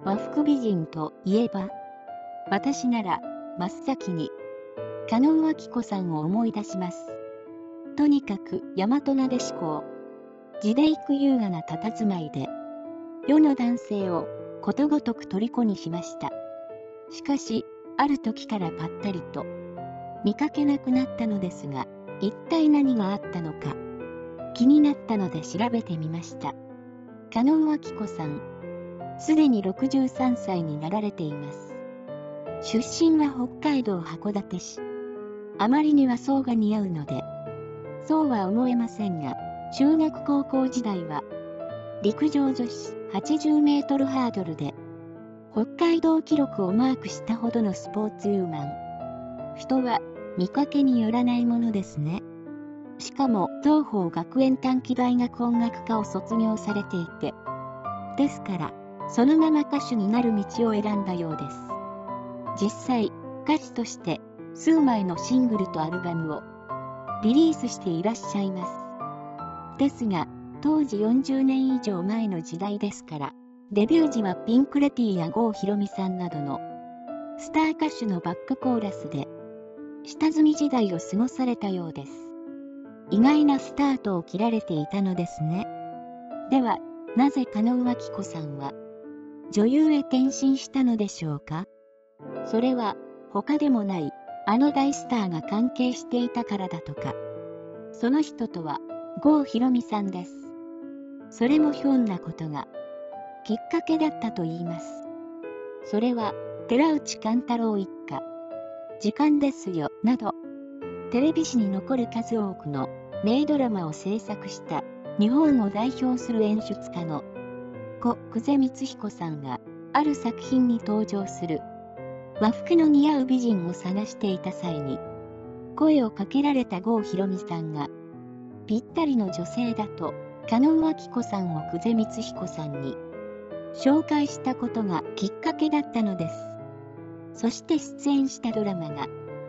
和服美人といえば、私なら真っ先に加納明子さんを思い出します。とにかく大和なでしこを地で行く優雅な佇まいで世の男性をことごとく虜にしました。しかしある時からぱったりと見かけなくなったのですが、一体何があったのか気になったので調べてみました。加納明子さん、すでに63歳になられています。出身は北海道函館市。あまりにはそうが似合うのでそうは思えませんが、中学高校時代は陸上女子80メートルハードルで北海道記録をマークしたほどのスポーツウーマン。人は見かけによらないものですね。しかも東邦学園短期大学音楽科を卒業されていて、ですからそのまま歌手になる道を選んだようです。実際歌手として数枚のシングルとアルバムをリリースしていらっしゃいます。ですが当時40年以上前の時代ですから、デビュー時はピンク・レティや郷ひろみさんなどのスター歌手のバックコーラスで下積み時代を過ごされたようです。意外なスタートを切られていたのですね。ではなぜ加納明子さんは女優へ転身したのでしょうか。それは他でもないあの大スターが関係していたからだとか。その人とは郷ひろみさんです。それもひょんなことがきっかけだったといいます。それは寺内貫太郎一家、時間ですよなどテレビ史に残る数多くの名ドラマを制作した日本を代表する演出家の故久世光彦さんがある作品に登場する和服の似合う美人を探していた際に声をかけられた郷ひろみさんがぴったりの女性だと加納明子さんを久世光彦さんに紹介したことがきっかけだったのです。そして出演したドラマが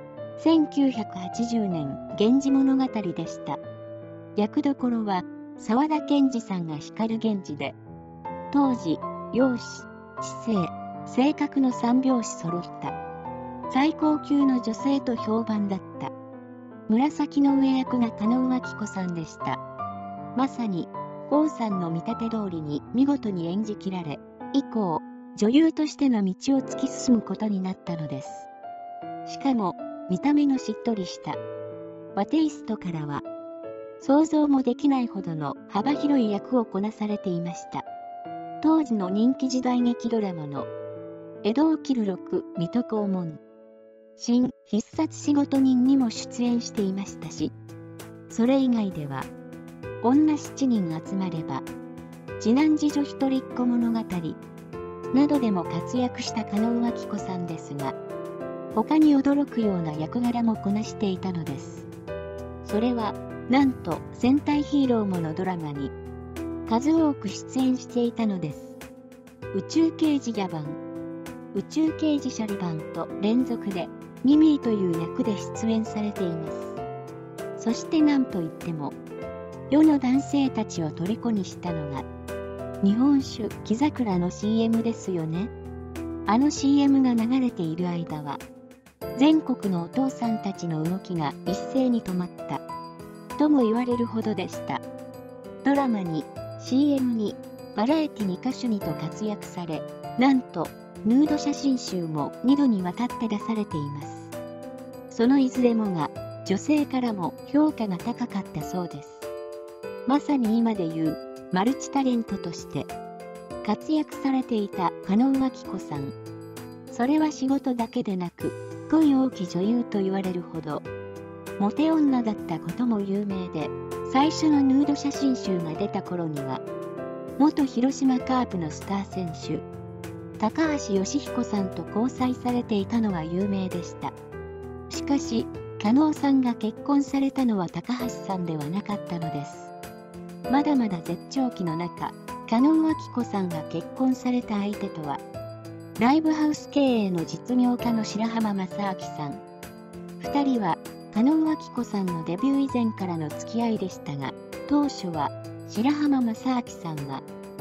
1980年源氏物語でした。役どころは沢田研二さんが光源氏で、当時容姿、知性、性格の三拍子揃った最高級の女性と評判だった。紫の上役が加納明子さんでした。まさに郷さんの見立て通りに見事に演じきられ、以降女優としての道を突き進むことになったのです。しかも見た目のしっとりした和テイストからは想像もできないほどの幅広い役をこなされていました。当時の人気時代劇ドラマの江戸を切る六水戸黄門、新必殺仕事人にも出演していましたし、それ以外では女7人集まれば次男次女一人っ子物語などでも活躍した加納明子さんですが、他に驚くような役柄もこなしていたのです。それはなんと戦隊ヒーローものドラマに数多く出演していたのです。宇宙刑事ギャバン、宇宙刑事シャリバンと連続でミミーという役で出演されています。そして何といっても世の男性たちを虜にしたのが日本酒木桜の CM ですよね。あの CM が流れている間は全国のお父さんたちの動きが一斉に止まったとも言われるほどでした。ドラマに CM にバラエティ2カ所にと活躍され、なんとヌード写真集も2度にわたって出されています。そのいずれもが女性からも評価が高かったそうです。まさに今でいうマルチタレントとして活躍されていた加納明子さん。それは仕事だけでなく恋多き女優と言われるほどモテ女だったことも有名で、最初のヌード写真集が出た頃には元広島カープのスター選手高橋義彦さんと交際されていたのは有名でした。しかし加納さんが結婚されたのは高橋さんではなかったのです。まだまだ絶頂期の中、加納明子さんが結婚された相手とはライブハウス経営の実業家の白浜正明さん。2人は加納明子さんのデビュー以前からの付き合いでしたが、当初は白浜正明さんは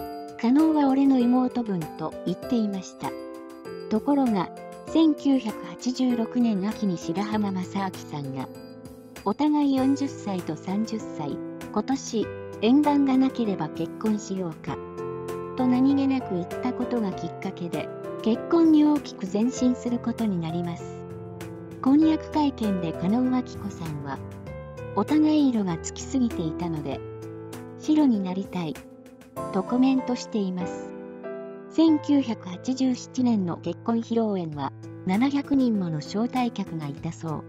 加納は俺の妹分と言っていました。ところが、1986年秋に白浜正明さんが、お互い40歳と30歳、今年、縁談がなければ結婚しようか、と何気なく言ったことがきっかけで、結婚に大きく前進することになります。婚約会見で加納明子さんは、お互い色がつきすぎていたので、白になりたい、とコメントしています。1987年の結婚披露宴は700人もの招待客がいたそう。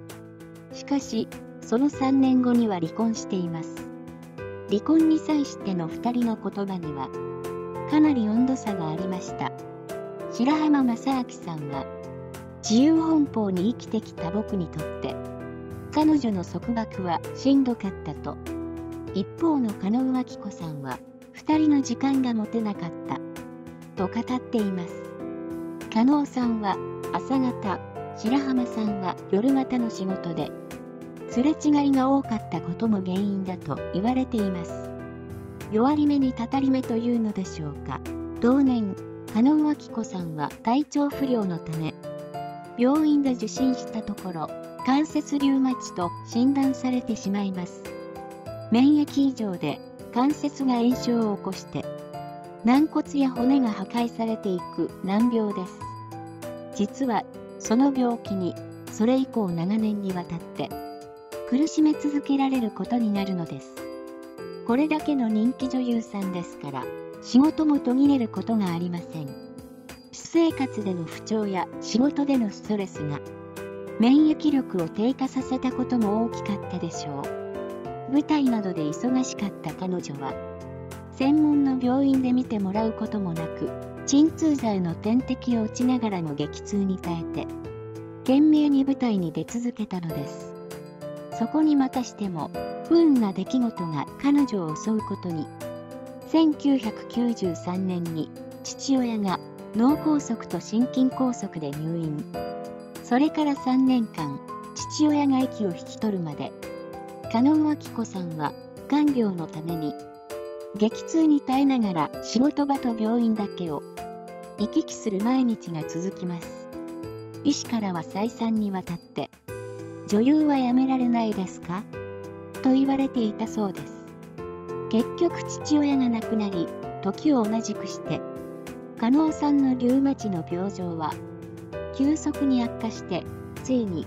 しかし、その3年後には離婚しています。離婚に際しての2人の言葉には、かなり温度差がありました。白浜正明さんは、自由奔放に生きてきた僕にとって、彼女の束縛はしんどかったと。一方の加納明子さんは、2人の時間が持てなかった、と語っています。加納さんは朝方、白浜さんは夜型の仕事で、すれ違いが多かったことも原因だと言われています。弱り目にたたり目というのでしょうか。同年、加納明子さんは体調不良のため、病院で受診したところ、関節リウマチと診断されてしまいます。免疫異常で関節が炎症を起こして、軟骨や骨が破壊されていく難病です。実は、その病気に、それ以降長年にわたって、苦しめ続けられることになるのです。これだけの人気女優さんですから、仕事も途切れることがありません。私生活での不調や仕事でのストレスが、免疫力を低下させたことも大きかったでしょう。舞台などで忙しかった彼女は、専門の病院で見てもらうこともなく、鎮痛剤の点滴を打ちながらも激痛に耐えて、懸命に舞台に出続けたのです。そこにまたしても、不運な出来事が彼女を襲うことに。1993年に父親が脳梗塞と心筋梗塞で入院。それから3年間、父親が息を引き取るまで、加納明子さんは看病のために、激痛に耐えながら仕事場と病院だけを行き来する毎日が続きます。医師からは再三にわたって、女優はやめられないですかと言われていたそうです。結局父親が亡くなり、時を同じくして、加納さんのリウマチの病状は、急速に悪化して、ついに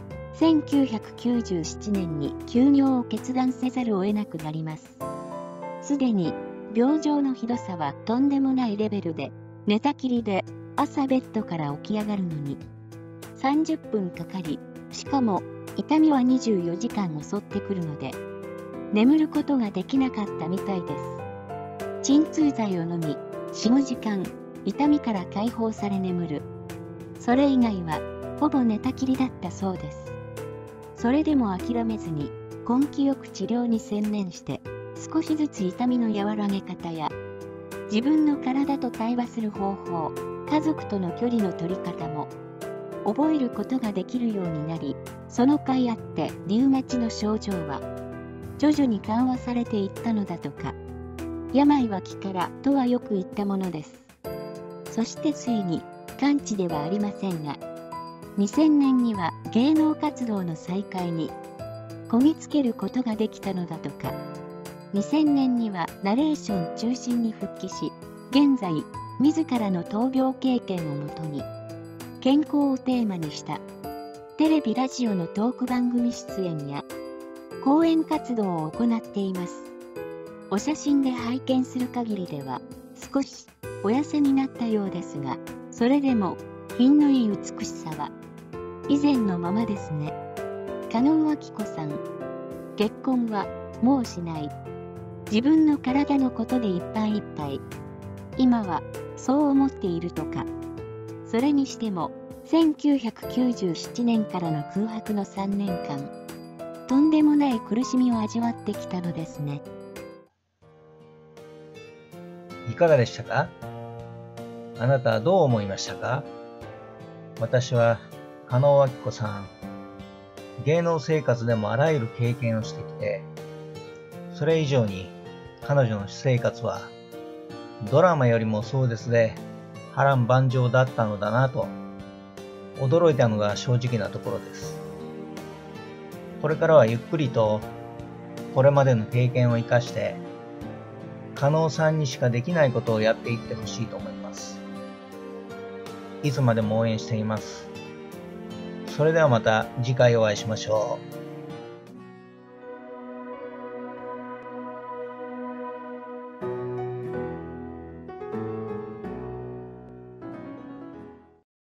1997年に休業を決断せざるを得なくなります。すでに、病状のひどさはとんでもないレベルで、寝たきりで朝ベッドから起き上がるのに30分かかり、しかも痛みは24時間襲ってくるので、眠ることができなかったみたいです。鎮痛剤を飲み、4、5時間、痛みから解放され眠る。それ以外は、ほぼ寝たきりだったそうです。それでも諦めずに、根気よく治療に専念して、少しずつ痛みの和らげ方や、自分の体と対話する方法、家族との距離の取り方も、覚えることができるようになり、その甲斐あってリウマチの症状は、徐々に緩和されていったのだとか。病は気からとはよく言ったものです。そしてついに、完治ではありませんが、2000年には芸能活動の再開に、こぎつけることができたのだとか。2000年にはナレーション中心に復帰し、現在、自らの闘病経験をもとに、健康をテーマにした、テレビラジオのトーク番組出演や、講演活動を行っています。お写真で拝見する限りでは、少しお痩せになったようですが、それでも品のいい美しさは、以前のままですね。加納明子さん、結婚はもうしない。自分の体のことでいっぱいいっぱい。今はそう思っているとか。それにしても、1997年からの空白の3年間、とんでもない苦しみを味わってきたのですね。 いかがでしたか？あなたはどう思いましたか？私は、加納明子さん、芸能生活でもあらゆる経験をしてきて、それ以上に彼女の私生活はドラマよりも壮絶で波乱万丈だったのだなと驚いたのが正直なところです。これからはゆっくりとこれまでの経験を生かして加納さんにしかできないことをやっていってほしいと思います。いつまでも応援しています。それではまた次回お会いしましょう。